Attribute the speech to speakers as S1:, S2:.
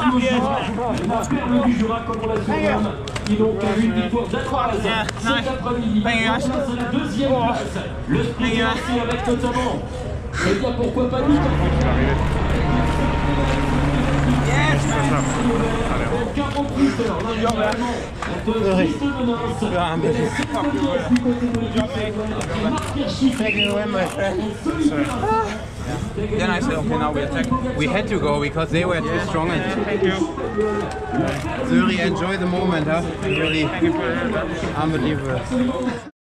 S1: au Jura, la perle du Jura comme on la surnomme, qui donc a eu une victoire danoise cet après-midi. On place à la deuxième place. Le sprint est lancé avec notamment, eh bien pourquoi pas nous.
S2: Then I said, okay, now we attack. We had to go because they were too strong. Zuri, enjoy the moment, huh? Really unbelievable.